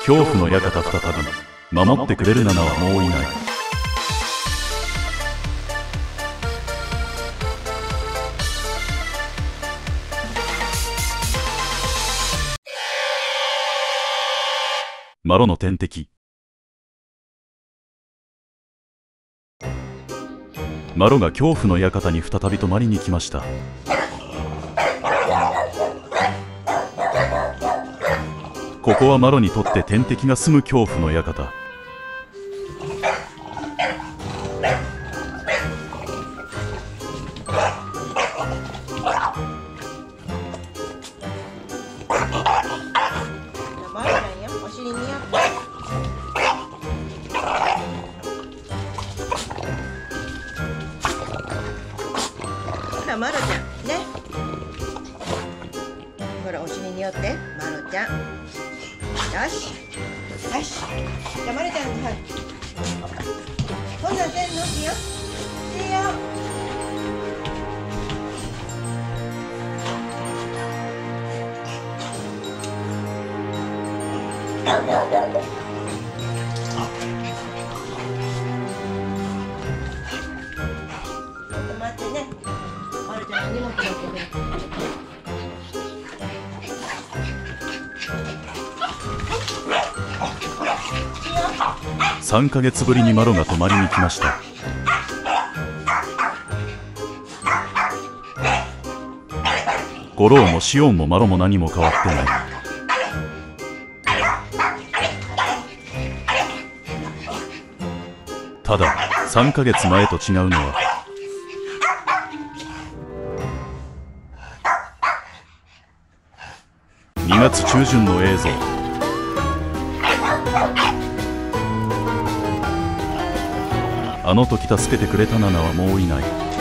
恐怖の館再び守ってくれるナナはもういない。マロの天敵。マロが恐怖の館に再び泊まりに来ました。ここはマロにとって天敵が住む恐怖の館。 マロちゃんね、ほらお尻によってマロちゃん。よしよし、じゃあマロちゃん、はい、こんなんせんのしよしよ。 3ヶ月ぶりにマロが泊まりに来ました。ゴローもシオンもマロも何も変わってない。ただ3ヶ月前と違うのは2月中旬の映像。あの時助けてくれたナナはもういない。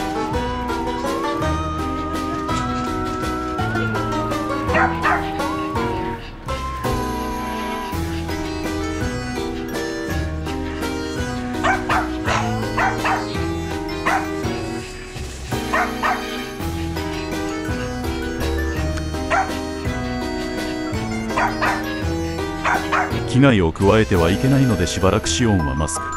危害を加えてはいけないのでしばらくシオンはマスク。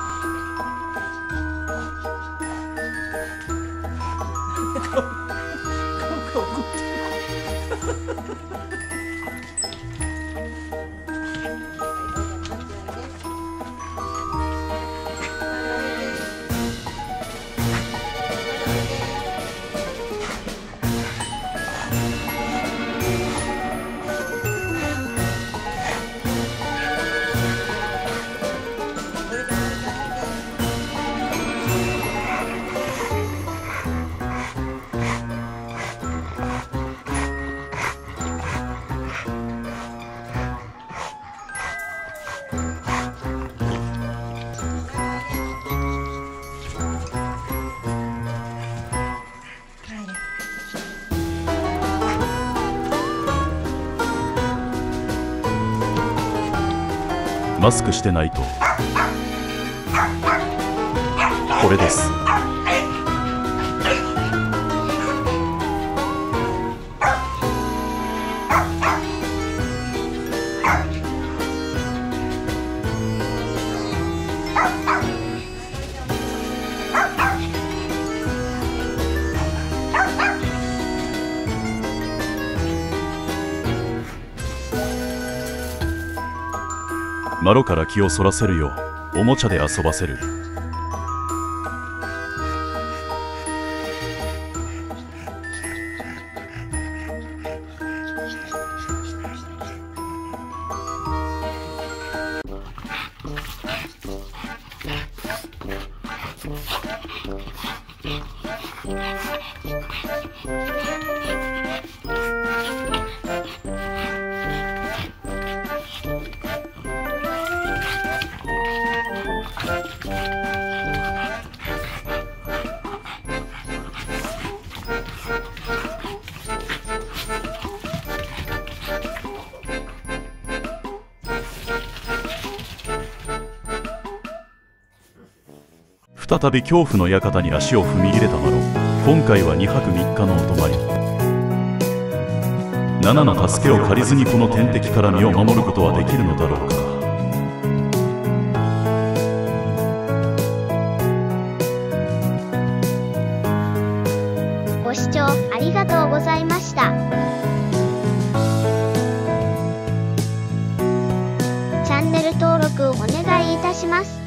マスクしてないとこれです。マロから気をそらせるようおもちゃで遊ばせる。再び恐怖の館に足を踏み入れたマロ。今回は2泊3日のお泊まり。ナナの助けを借りずにこの天敵から身を守ることはできるのだろうか。 聴ありがとうございました。チャンネル登録お願いいたします。